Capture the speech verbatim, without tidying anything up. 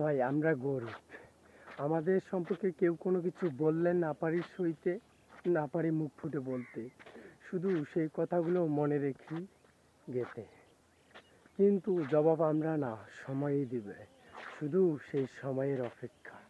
ভাই আমরা গরিব, আমাদের সম্পর্কে কেউ কোনো কিছু বললে না পারি সইতে, না পারি মুখ ফুটে বলতে, শুধু সেই কথাগুলো মনে রেখি গেতে। কিন্তু জবাব আমরা না, সময়ই দিবে, শুধু সেই সময়ের অপেক্ষা।